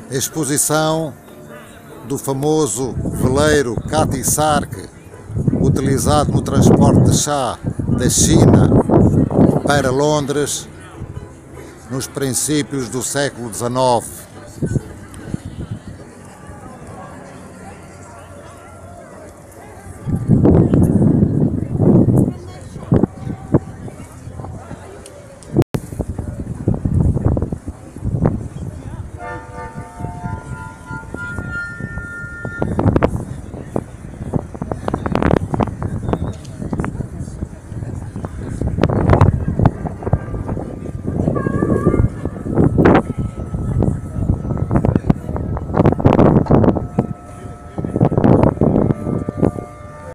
Exposição do famoso veleiro Cati Sark, utilizado no transporte de chá da China para Londres nos princípios do século XIX.